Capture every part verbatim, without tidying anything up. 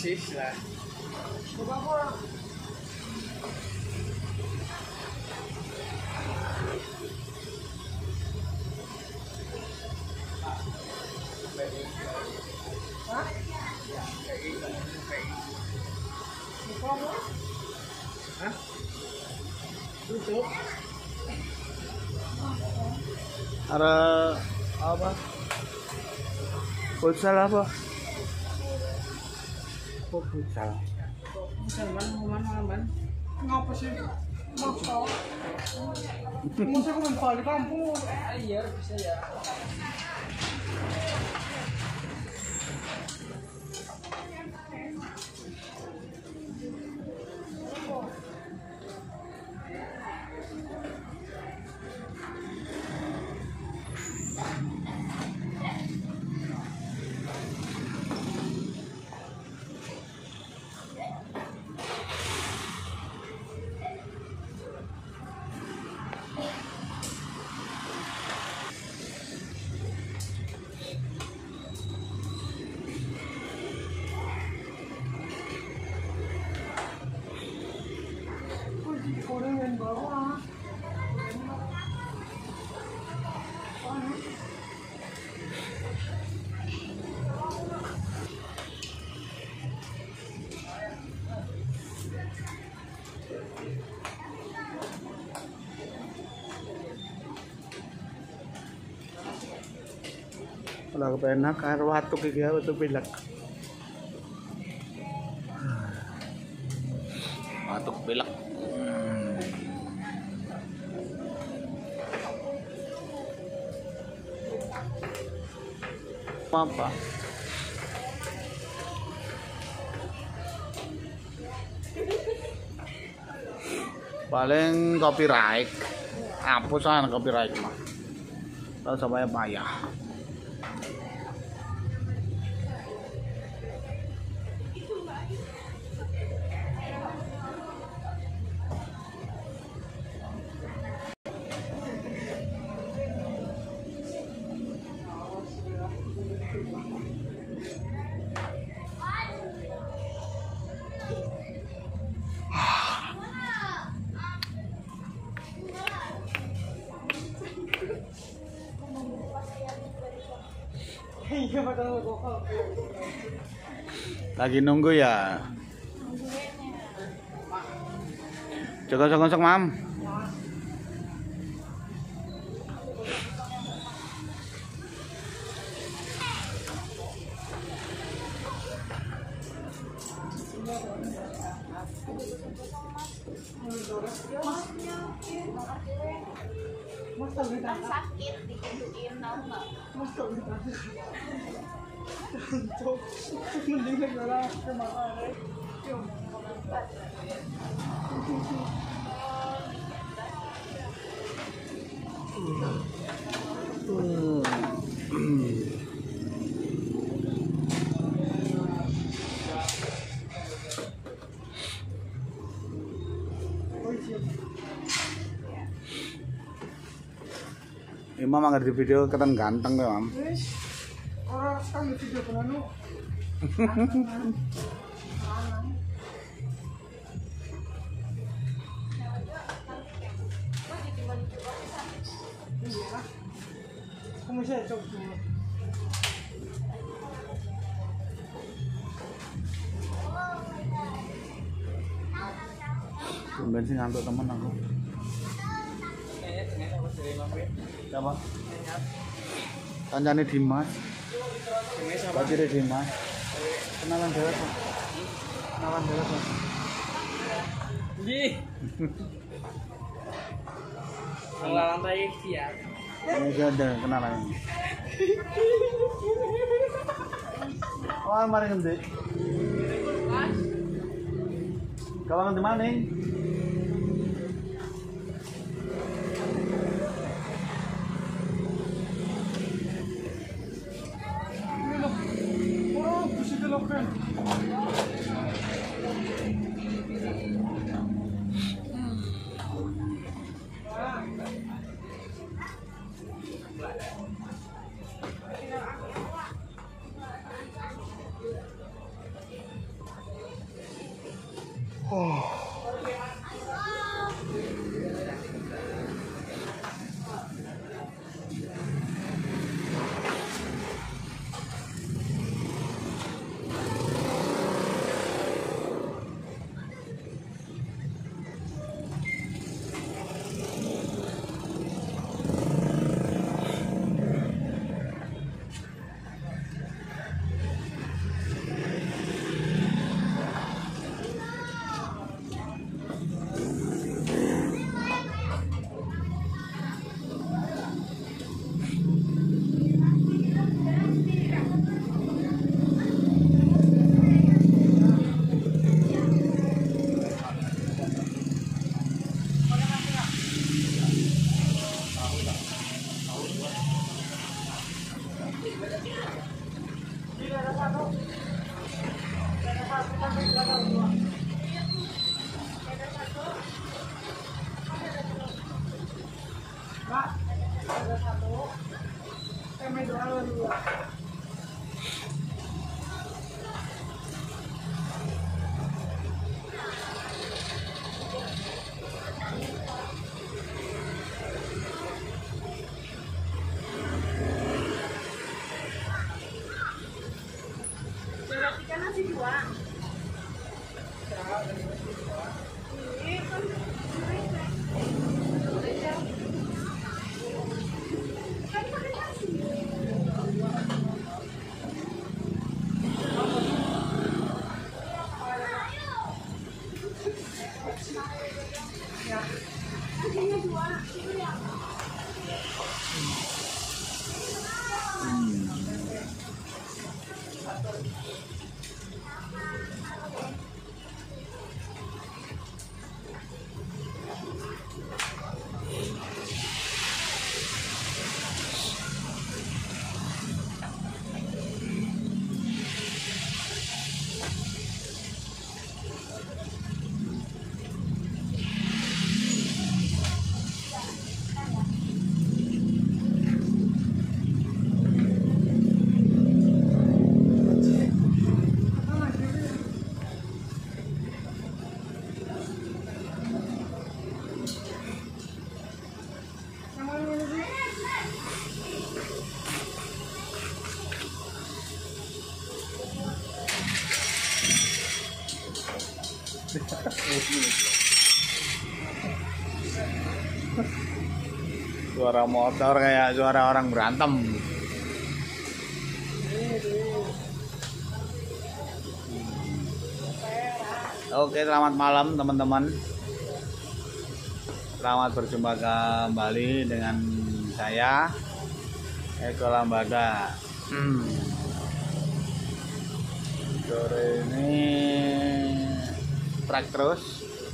persis lah. Hah? Hah? Tutup. Ada apa? Futsal apa? Kok futsal? Futsal mana mana mana? Ngapa sih? Ngapa? Masa aku main bola di kampung? Iya bisa ya. Orang yang bawa. Kalau kepenak air watuk iki apa tuh pilek. Watuk pilek. Apa? Paling copyright. Hapusan copyright mah. Kalau supaya payah. Iya padahal gokal. Lagi nunggu ya. Cokok-cokok mam. Mas tahu Kan sakit digituin tau nggak? Mas tahu Cok, mending negara kemana? Imam anggar di video keten ganteng ya, Mam. Orang kan di video penanu. Iya. Kamu bisa coba dulu. Tumben sih ngantuk temen aku. Siapa? Kancane Dimas. Bajire Dimas. Kenalan dhewe kok. Kenalan dhewe kok. Nggih. Nang lantai ya. Ini ada kenalan. Oh, mari ngendi? Kawan ngendi maning? Oh, bisa dilakukan. Kak, ada satu. Kami doa dulu. Berarti kan nasi dua. Ini kan Suara motor kayak suara orang berantem. Oke, selamat malam teman-teman. Selamat berjumpa kembali dengan saya Eko Lambada. Hmm. Sore ini trek terus.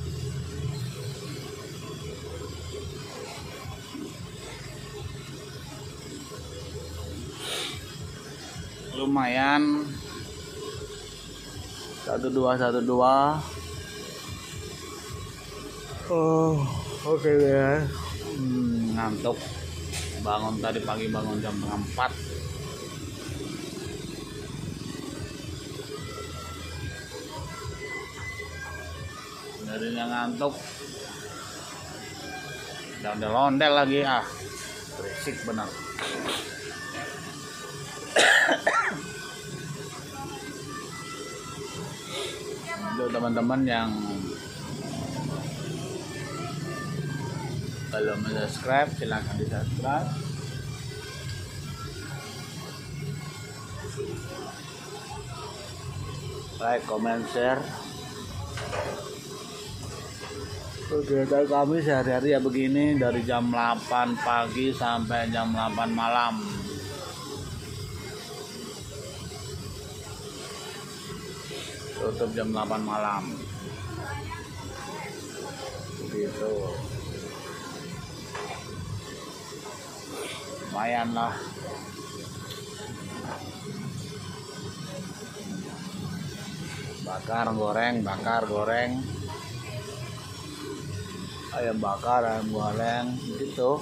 Lumayan satu dua satu dua. Oh, oke okay, ya. Hmm, ngantuk. Bangun tadi pagi, bangun jam setengah empat. Darinya ngantuk. Dan ondel-ondel lagi ah. Berisik benar. Untuk teman-teman yang belum subscribe, silahkan di subscribe. Like, comment, share. Kegiatan kami sehari-hari ya begini, dari jam delapan pagi sampai jam delapan malam. Tutup jam delapan malam. Begitu. Lumayan lah. Bakar, goreng, bakar, goreng. Ayam bakar, ayam goreng, gitu.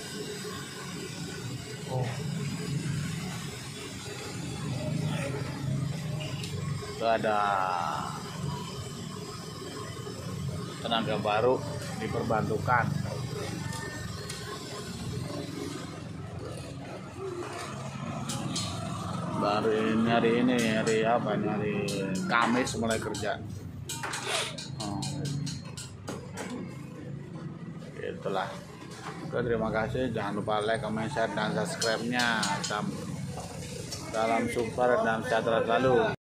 Oh. Itu ada tenaga baru diperbantukan. Baru ini hari ini hari apa ini hari Kamis mulai kerja. Oh. Itulah. Oke, terima kasih. Jangan lupa like, comment, share, dan subscribe-nya. Salam super dan sejahtera selalu.